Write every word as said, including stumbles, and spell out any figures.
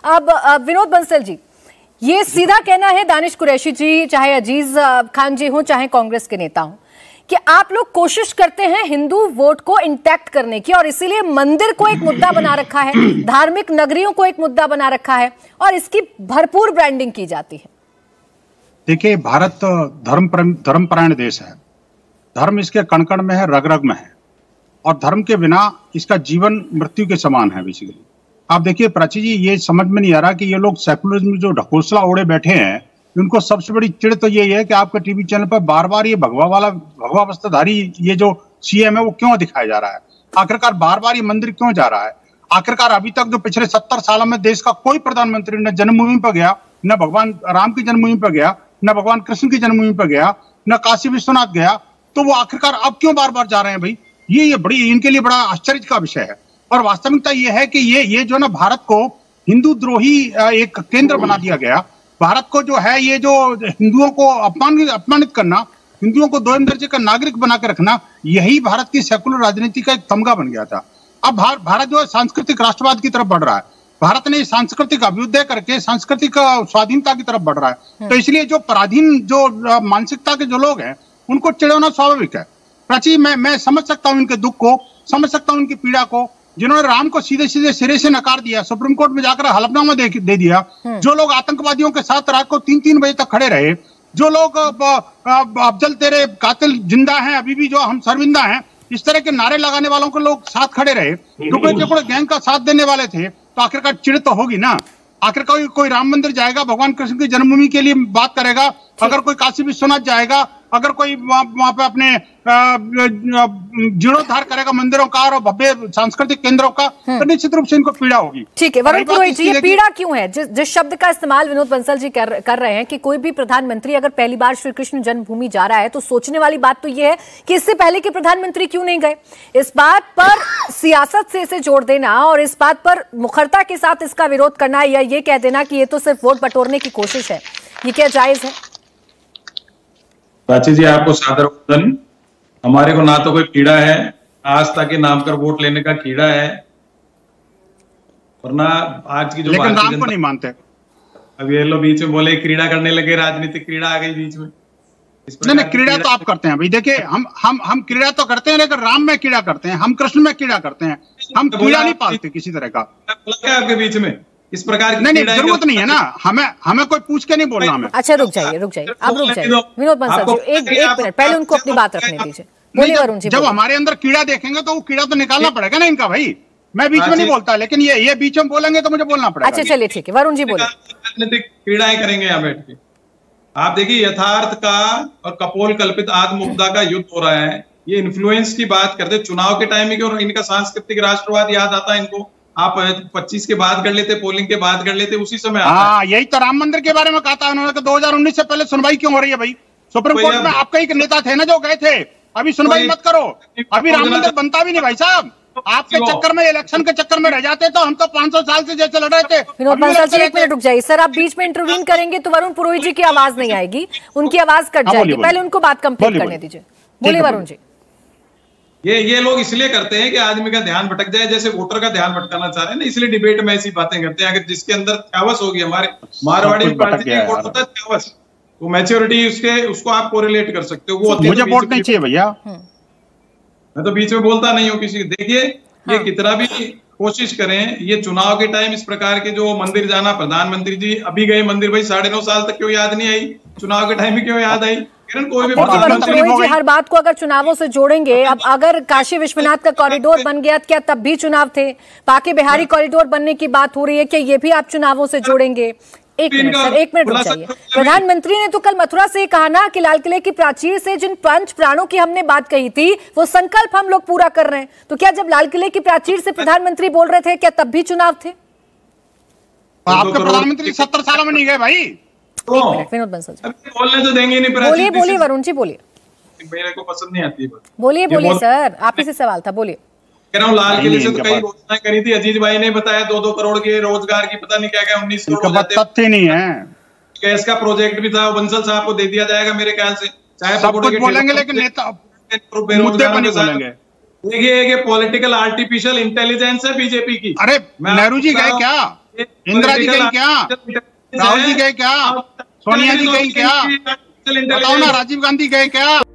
अब विनोद बंसल जी, ये सीधा कहना है दानिश कुरैशी जी, चाहे अजीज खान जी हो, चाहे कांग्रेस के नेता हो, कि आप लोग कोशिश करते हैं हिंदू वोट को इंटैक्ट करने की और इसीलिए मंदिर को एक मुद्दा बना रखा है, धार्मिक नगरियों को एक मुद्दा बना रखा है और इसकी भरपूर ब्रांडिंग की जाती है। देखिए, भारत धर्म धर्मपरायण देश है। धर्म इसके कण कण में है, रग रग में है, और धर्म के बिना इसका जीवन मृत्यु के समान है बेसिकली। आप देखिए प्राची जी, ये समझ में नहीं आ रहा कि ये लोग सेकुलरिज्म में जो ढकोसला ओढ़े बैठे हैं, उनको सबसे बड़ी चिड़ तो यही है कि आपके टीवी चैनल पर बार बार ये भगवा वाला भगवा वस्त्रधारी ये जो सीएम है वो क्यों दिखाया जा रहा है। आखिरकार बार बार ये मंदिर क्यों जा रहा है। आखिरकार अभी तक जो पिछले सत्तर सालों में देश का कोई प्रधानमंत्री न जन्मभूमि पर गया, न भगवान राम की जन्मभूमि पर गया, न भगवान कृष्ण की जन्मभूमि पर गया, न काशी विश्वनाथ गया, तो वो आखिरकार अब क्यों बार बार जा रहे हैं भाई। ये ये बड़ी इनके लिए बड़ा आश्चर्य का विषय है। और वास्तविकता ये है कि ये ये जो ना भारत को हिंदू द्रोही एक केंद्र बना दिया गया। भारत को जो है ये जो हिंदुओं को अपमानित अपमानित करना, हिंदुओं को दो दर्जे का नागरिक बना के रखना, यही भारत की सेकुलर राजनीति का एक तमगा बन गया था। अब भार, भारत जो है सांस्कृतिक राष्ट्रवाद की तरफ बढ़ रहा है। भारत ने सांस्कृतिक अभ्युदय करके सांस्कृतिक स्वाधीनता की तरफ बढ़ रहा है। तो इसलिए जो पराधीन जो मानसिकता के जो लोग हैं उनको चिढ़ाना स्वाभाविक है। प्राची, मैं मैं समझ सकता हूँ इनके दुख को, समझ सकता हूँ उनकी पीड़ा को। जिन्होंने राम को सीधे सीधे सिरे से नकार दिया, सुप्रीम कोर्ट में जाकर हलफनामा दे, दे दिया, जो लोग आतंकवादियों के साथ रात को तीन तीन बजे तक खड़े रहे, जो लोग अफजल तेरे कातिल जिंदा हैं, अभी भी जो हम शर्मिंदा हैं, इस तरह के नारे लगाने वालों के लोग साथ खड़े रहे, टुकड़े टुकड़े गैंग का साथ देने वाले थे, तो आखिरकार चिड़ तो होगी ना। आखिर कोई कोई राम मंदिर जाएगा, भगवान कृष्ण की जन्मभूमि के लिए बात करेगा, अगर कोई काशी विश्वनाथ जाएगा, अगर कोई वहां पे अपने जीर्णोद्धार करेगा मंदिरों का और भव्य सांस्कृतिक केंद्रों का, तो निश्चित रूप से इनको पीड़ा होगी। ठीक है वरुण पुरोहित जी, ये पीड़ा क्यों है? जिस जिस शब्द का इस्तेमाल विनोद बंसल जी कर, कर रहे हैं कि कोई भी प्रधानमंत्री अगर पहली बार श्री कृष्ण जन्मभूमि जा रहा है, तो सोचने वाली बात तो ये है कि इससे पहले के प्रधानमंत्री क्यों नहीं गए। इस बात पर सियासत से इसे जोड़ देना और इस बात पर मुखरता के साथ इसका विरोध करना या ये कह देना कि ये तो सिर्फ वोट बटोरने की कोशिश है, ये क्या जायज है? प्राची जी, आपको सादर वंदन। हमारे को ना तो कोई कीड़ा है, आस्था के नाम पर वोट लेने का कीड़ा है, वरना आज की जो लेकिन राम को नहीं मानते। अब ये लोग बीच में बोले क्रीड़ा करने लगे, राजनीतिक क्रीड़ा आ गई बीच में। नहीं नहीं, क्रीड़ा तो आप करते हैं भाई। देखिए, हम हम हम क्रीड़ा तो करते हैं, लेकिन राम में क्रीड़ा करते हैं, हम कृष्ण में क्रीड़ा करते हैं, हम क्रीड़ा नहीं पालते किसी तरह का। बोला आपके बीच में इस प्रकार की? नहीं नहीं, जरूरत नहीं है ना, हमें हमें कोई पूछ के नहीं बोलना हमें। अच्छा रुक जाइए रुक जाइए अब रुक जाइए विनोद बंसल जी, एक एक मिनट पहले उनको अपनी बात रखने दीजिए। बोलिए वरुण जी। जब हमारे अंदर कीड़ा देखेंगे तो वो कीड़ा तो निकालना पड़ेगा ना इनका भाई। मैं बीच में नहीं बोलता, लेकिन ये ये बीच में बोलेंगे तो मुझे बोलना पड़ेगा। अच्छा चलिए ठीक है, वरुण जी बोलिए। राजनीतिक क्रीड़ाएं करेंगे यहाँ बैठ के। आप देखिए, यथार्थ का और कपोल कल्पित आत्म मुद्दा का युद्ध हो रहा है। ये इन्फ्लुएंस की बात करते, चुनाव के टाइम में क्यों इनका सांस्कृतिक राष्ट्रवाद याद आता है इनको। आप पच्चीस के बाद कर लेते, पोलिंग के बाद कर लेते, उसी समय हाँ, यही तो राम मंदिर के बारे में कहा था उन्होंने, दो हजार उन्नीस से पहले सुनवाई क्यों हो रही है भाई। सुप्रीम कोर्ट में आपका ही नेता थे ना जो गए थे, अभी सुनवाई मत करो। अभी राम मंदिर बनता भी नहीं भाई साहब। आपके चक्कर में, इलेक्शन के चक्कर में रह जाते तो हम तो पांच सौ साल से जैसे लड़ रहे थे। विनोद बंसल जी, एक मिनट रुक जाइए सर, आप बीच में इंटरवीन करेंगे तो वरुण पुरोहित जी की आवाज नहीं आएगी, उनकी आवाज कट जाएगी। पहले उनको बात कंप्लीट करने दीजिए। बोलिए वरुण जी। ये ये लोग इसलिए करते हैं कि आदमी का ध्यान भटक जाए, जैसे वोटर का ध्यान भटकाना चाह रहे हैं ना, इसलिए डिबेट में ऐसी बातें करते हैं। अगर जिसके अंदर चावस होगी, हमारे मारवाड़ी पार्टी का वोट होता है चावस, तो मैच्योरिटी उसके उसको आप कोरिलेट कर सकते हो। वो मुझे वोट नहीं चाहिए भैया, मैं तो बीच में बोलता नहीं हूँ किसी। देखिए, ये कितना भी कोशिश करें, ये चुनाव के टाइम इस प्रकार के जो मंदिर जाना, प्रधानमंत्री जी अभी गए मंदिर, भाई साढ़े नौ साल तक क्यों याद नहीं आई, चुनाव के टाइम में क्यों याद आई? कोई भी जी हर बात को अगर चुनावों से जोड़ेंगे, अब अगर काशी विश्वनाथ का कॉरिडोर बन गया, क्या तब भी चुनाव थे? बाकी बिहारी कॉरिडोर बनने की बात हो रही है, क्या ये भी आप चुनावों से जोड़ेंगे? एक मिनट सर, एक मिनट रुक जाइए। प्रधानमंत्री ने तो कल मथुरा से कहा ना कि लाल किले की प्राचीर से जिन पंच प्राणों की हमने बात कही थी, वो संकल्प हम लोग पूरा कर रहे हैं। तो क्या जब लाल किले की प्राचीर से प्रधानमंत्री बोल रहे थे, क्या तब भी चुनाव थे? आपके प्रधानमंत्री सत्तर सालों में नहीं गए भाई। विनोद बंसल जी बोलने तो देंगे नहीं। बोलिए बोलिए वरुण जी बोलिए। मेरे को पसंद नहीं आती है। बोलिए बोलिए सर, आप ही से सवाल था, बोलिए। कह रहा हूँ, लाल किले से तो कई घोषणाएं करी थी, अजीत भाई ने बताया दो दो करोड़ के रोजगार की, पता नहीं क्या क्या उन्नीस करोड़ तथ्य नहीं है। गैस का प्रोजेक्ट भी था, बंसल साहब को दे दिया जाएगा मेरे ख्याल से। चाहे सब कुछ बोलेंगे लेकिन नेता मुद्दे पर नहीं बोलेंगे। देखिए, ये पॉलिटिकल आर्टिफिशियल इंटेलिजेंस है बीजेपी की। अरे नेहरू जी गए क्या? इंदिरा जी गई क्या? राहुल जी गए क्या? सोनिया जी गई क्या? बताओ ना, राजीव गांधी गए क्या?